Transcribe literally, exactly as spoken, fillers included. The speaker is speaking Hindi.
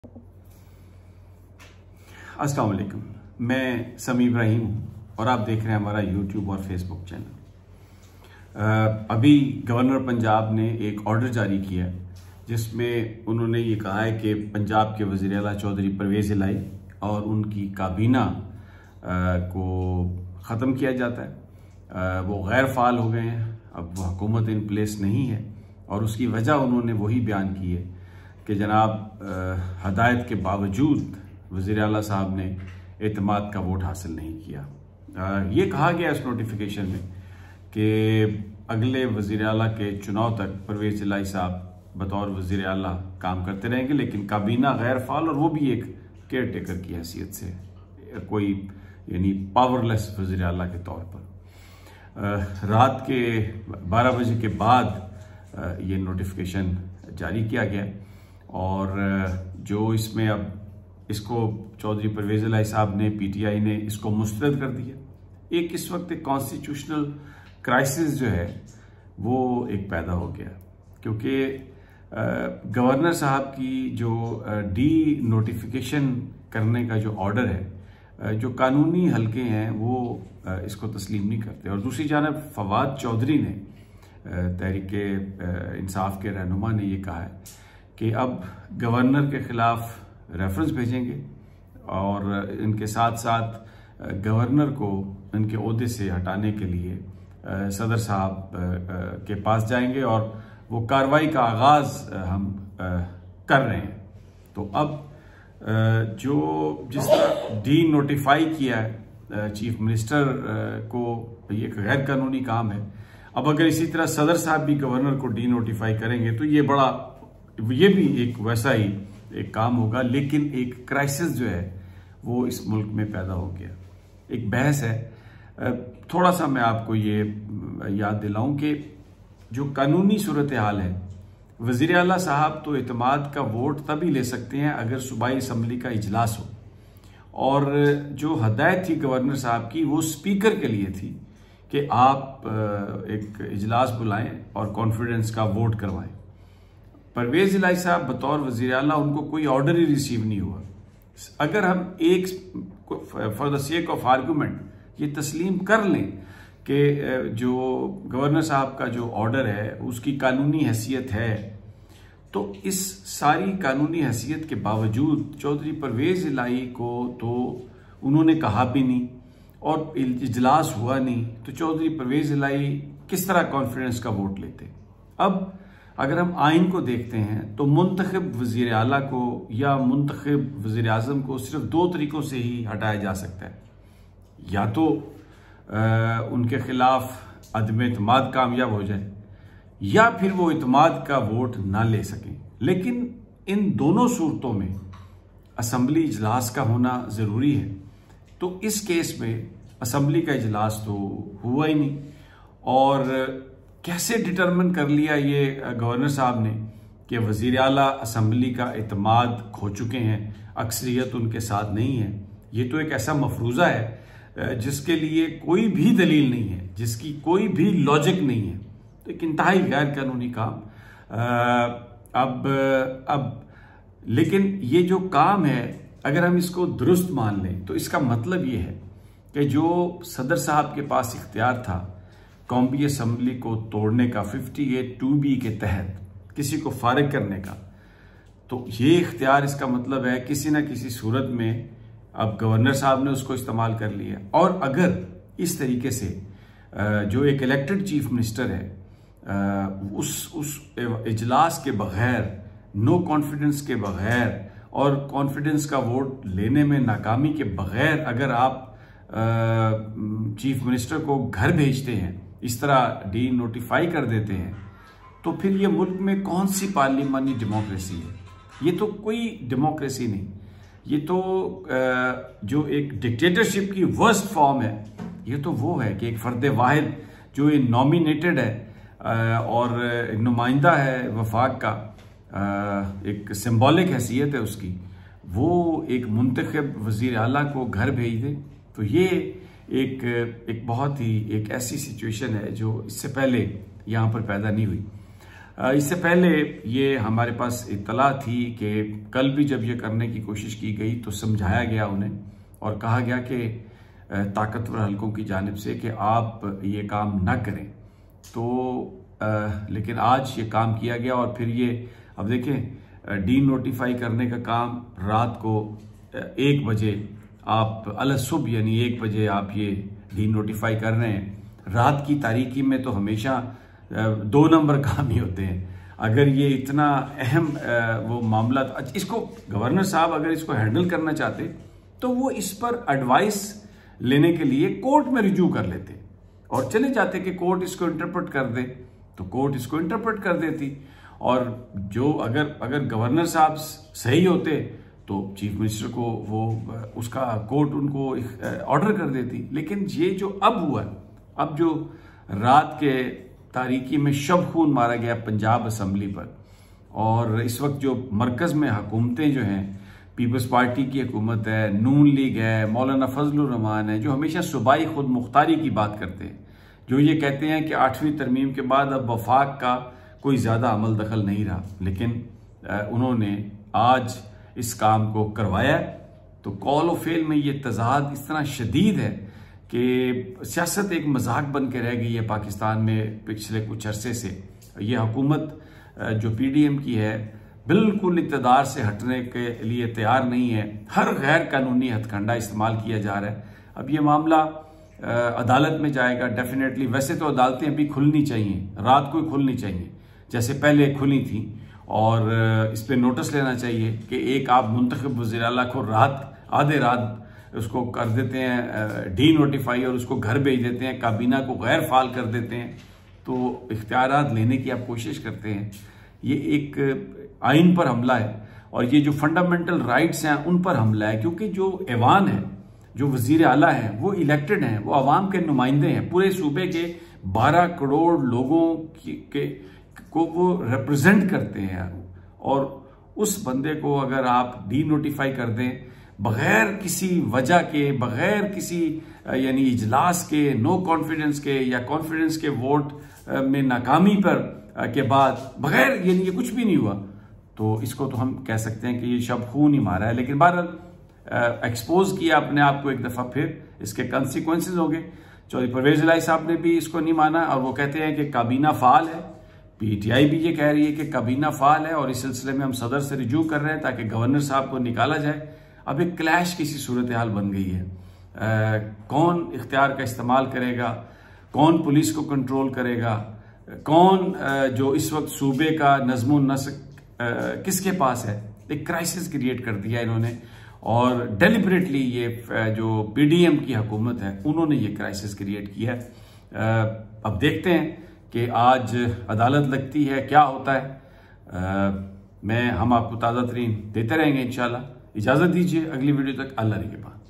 अस्सलाम वालेकुम, मैं समी इब्राहिम हूँ और आप देख रहे हैं हमारा यूट्यूब और फेसबुक चैनल। अभी गवर्नर पंजाब ने एक ऑर्डर जारी किया है जिसमें उन्होंने ये कहा है कि पंजाब के वज़ीर आला चौधरी परवेज़ इलाही और उनकी काबीना को ख़त्म किया जाता है। वो गैर फ़ाल हो गए हैं, अब वो हुकूमत इन प्लेस नहीं है और उसकी वजह उन्होंने वही बयान की है कि जनाब हदायत के बावजूद वज़ीर आला साहब ने एतमाद का वोट हासिल नहीं किया। आ, ये कहा गया इस नोटिफिकेशन में कि अगले वज़ीर आला के चुनाव तक परवेज़ इलाही साहब बतौर वज़ीर आला काम करते रहेंगे, लेकिन काबीना गैर फाल और वो भी एक केयर टेकर की हैसियत से, कोई यानी पावरलेस वज़ीर आला के तौर पर। आ, रात के बारह बजे के बाद आ, ये नोटिफिकेशन जारी किया गया और जो इसमें अब इसको चौधरी परवेज़ इलाही साहब ने, पीटीआई ने इसको मुस्तरद कर दिया। एक इस वक्त एक कॉन्स्टिट्यूशनल क्राइसिस जो है वो एक पैदा हो गया, क्योंकि गवर्नर साहब की जो डी नोटिफिकेशन करने का जो ऑर्डर है, जो कानूनी हलके हैं वो इसको तस्लीम नहीं करते। और दूसरी जानब फवाद चौधरी ने, तहरीके इंसाफ के रहनुमा ने ये कहा है कि अब गवर्नर के खिलाफ रेफरेंस भेजेंगे और इनके साथ साथ गवर्नर को इनके ओहदे से हटाने के लिए सदर साहब के पास जाएंगे और वो कार्रवाई का आगाज हम कर रहे हैं। तो अब जो जिस तरह डी नोटिफाई किया है चीफ मिनिस्टर को, ये एक गैर कानूनी काम है। अब अगर इसी तरह सदर साहब भी गवर्नर को डी नोटिफाई करेंगे तो ये बड़ा, ये भी एक वैसा ही एक काम होगा। लेकिन एक क्राइसिस जो है वो इस मुल्क में पैदा हो गया, एक बहस है। थोड़ा सा मैं आपको ये याद दिलाऊं कि जो कानूनी सूरत हाल है, वज़ीर आला साहब तो एतमाद का वोट तभी ले सकते हैं अगर सूबाई असम्बली का इजलास हो, और जो हदायत थी गवर्नर साहब की वो स्पीकर के लिए थी कि आप एक इजलास बुलाएं और कॉन्फिडेंस का वोट करवाएं। परवेज़ इलाही साहब बतौर वज़ीर आला, उनको कोई ऑर्डर ही रिसीव नहीं हुआ। अगर हम एक for the sake of argument ये तस्लीम कर लें कि जो गवर्नर साहब का जो ऑर्डर है उसकी कानूनी हैसियत है, तो इस सारी कानूनी हैसियत के बावजूद चौधरी परवेज़ इलाही को तो उन्होंने कहा भी नहीं और इजलास हुआ नहीं, तो चौधरी परवेज़ इलाही किस तरह कॉन्फिडेंस का वोट लेते। अब अगर हम आइन को देखते हैं तो मुंतखब वज़ीर आला को या मुंतखब वज़ीर आज़म को सिर्फ दो तरीकों से ही हटाया जा सकता है, या तो आ, उनके खिलाफ अदम एतमाद कामयाब हो जाए या फिर वो एतमाद का वोट ना ले सकें। लेकिन इन दोनों सूरतों में असम्बली इजलास का होना ज़रूरी है। तो इस केस में असम्बली का इजलास तो हुआ ही नहीं, और कैसे डिटरमिन कर लिया ये गवर्नर साहब ने कि वज़ीर आला असम्बली का एतमाद खो चुके हैं, अक्सरियत उनके साथ नहीं है। ये तो एक ऐसा मफरूज़ा है जिसके लिए कोई भी दलील नहीं है, जिसकी कोई भी लॉजिक नहीं है। तो एक इंतहाई गैर कानूनी काम। अब अब लेकिन ये जो काम है, अगर हम इसको दुरुस्त मान लें तो इसका मतलब ये है कि जो सदर साहब के पास इख्तियार था कौमी असम्बली को तोड़ने का, अट्ठावन टू बी के तहत किसी को फारिग करने का, तो ये इख्तियार, इसका मतलब है किसी न किसी सूरत में अब गवर्नर साहब ने उसको इस्तेमाल कर लिया। और अगर इस तरीके से जो एक इलेक्टेड चीफ मिनिस्टर है उस उस इजलास के बगैर, नो कॉन्फिडेंस के बगैर और कॉन्फिडेंस का वोट लेने में नाकामी के बगैर अगर आप चीफ मिनिस्टर को घर भेजते हैं, इस तरह डी नोटिफाई कर देते हैं, तो फिर ये मुल्क में कौन सी पार्लिमानी डेमोक्रेसी है? ये तो कोई डेमोक्रेसी नहीं, ये तो जो एक डिक्टेटरशिप की वर्स्ट फॉर्म है। ये तो वो है कि एक फर्द वाहिद जो ये नॉमिनेटेड है और नुमाइंदा है वफाक का, एक सिंबॉलिक हैसियत है उसकी, वो एक मुंतखब वज़ीर आला को घर भेज दे। तो ये एक एक बहुत ही एक ऐसी सिचुएशन है जो इससे पहले यहाँ पर पैदा नहीं हुई। इससे पहले ये हमारे पास इत्तला थी कि कल भी जब ये करने की कोशिश की गई तो समझाया गया उन्हें और कहा गया कि ताकतवर हलकों की जानिब से कि आप ये काम ना करें। तो आ, लेकिन आज ये काम किया गया और फिर ये अब देखें डी नोटिफाई करने का काम रात को एक बजे आप अल सुबह यानी एक बजे आप ये डी नोटिफाई कर रहे हैं। रात की तारीकी में तो हमेशा दो नंबर काम ही होते हैं। अगर ये इतना अहम वो मामला, इसको गवर्नर साहब अगर इसको हैंडल करना चाहते तो वो इस पर एडवाइस लेने के लिए कोर्ट में रिज्यू कर लेते और चले जाते कि कोर्ट इसको इंटरप्रेट कर दे, तो कोर्ट इसको इंटरप्रेट कर देती। और जो अगर अगर गवर्नर साहब सही होते तो चीफ मिनिस्टर को वो उसका कोर्ट उनको ऑर्डर कर देती। लेकिन ये जो अब हुआ, अब जो रात के तारीकी में शब खून मारा गया पंजाब असम्बली पर, और इस वक्त जो मरकज में हुकूमतें जो हैं, पीपल्स पार्टी की हुकूमत है, नून लीग है, मौलाना फजलुर रहमान है, जो हमेशा सूबाई खुद मुख्तारी की बात करते हैं, जो ये कहते हैं कि आठवीं तरमीम के बाद अब वफाक का कोई ज़्यादा अमल दखल नहीं रहा, लेकिन उन्होंने आज इस काम को करवाया। तो कॉल और फेल में ये तजाद इस तरह शदीद है कि सियासत एक मजाक बन के रह गई है पाकिस्तान में पिछले कुछ अरसे से। ये हुकूमत जो पी डी एम की है बिल्कुल इक़्तिदार से हटने के लिए तैयार नहीं है, हर गैर कानूनी हथकंडा इस्तेमाल किया जा रहा है। अब ये मामला अदालत में जाएगा डेफिनेटली। वैसे तो अदालतें अभी खुलनी चाहिए, रात को ही खुलनी चाहिए जैसे पहले खुली थी, और इस पर नोटिस लेना चाहिए कि एक आप मुंतखब वज़ीर आला को रात आधे रात उसको कर देते हैं डी नोटिफाई और उसको घर भेज देते हैं, काबीना को गैर फाल कर देते हैं, तो इख्तियारात लेने की आप कोशिश करते हैं। ये एक आइन पर हमला है और ये जो फंडामेंटल राइट्स हैं उन पर हमला है, क्योंकि जो ऐवान है, जो वज़ीर आला हैं, वो इलेक्टेड हैं, वो आवाम के नुमाइंदे हैं, पूरे सूबे के बारह करोड़ लोगों की के को वो रिप्रेजेंट करते हैं। और उस बंदे को अगर आप डी नोटिफाई कर दें बगैर किसी वजह के, बगैर किसी यानी इजलास के, नो कॉन्फिडेंस के या कॉन्फिडेंस के वोट में नाकामी पर के बाद, बगैर यानी ये कुछ भी नहीं हुआ, तो इसको तो हम कह सकते हैं कि ये शब खून ही मारा है। लेकिन बहरहाल एक्सपोज किया अपने आप को एक दफा, फिर इसके कंसिक्वेंसेज हो गए। चौधरी परवेज इलाही साहब ने भी इसको नहीं माना और वो कहते हैं कि काबीना फाल है। पीटीआई भी ये कह रही है कि काबीना फाल है और इस सिलसिले में हम सदर से रिज्यू कर रहे हैं ताकि गवर्नर साहब को निकाला जाए। अब एक क्लैश की सी सूरत हाल बन गई है। आ, कौन इख्तियार का इस्तेमाल करेगा, कौन पुलिस को कंट्रोल करेगा, कौन आ, जो इस वक्त सूबे का नज़्म नस्क किसके पास है। एक क्राइसिस क्रिएट कर दिया इन्होंने, और डेलिबरेटली ये जो पीडीएम की हुकूमत है उन्होंने ये क्राइसिस क्रिएट किया है। अब देखते हैं कि आज अदालत लगती है, क्या होता है। आ, मैं हम आपको ताज़ा तरीन देते रहेंगे इंशाल्लाह। इजाज़त दीजिए, अगली वीडियो तक अल्लाह के पास।